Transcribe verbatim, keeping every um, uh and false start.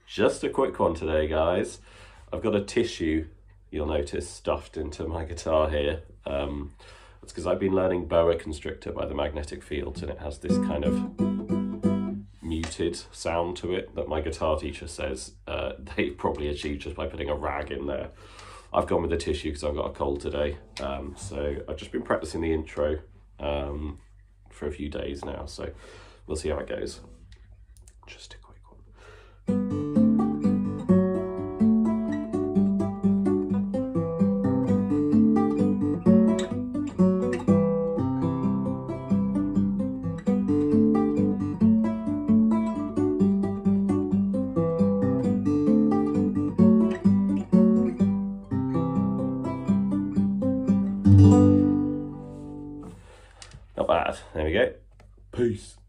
Just a quick one today, guys. I've got a tissue, you'll notice, stuffed into my guitar here. Um, it's because I've been learning Boa Constrictor by the magnetic fields, and it has this kind of muted sound to it that my guitar teacher says uh, they probably achieved just by putting a rag in there. I've gone with the tissue because I've got a cold today. Um, so I've just been practicing the intro um, for a few days now, so we'll see how it goes. Just a quick one. Not bad. There we go. Peace.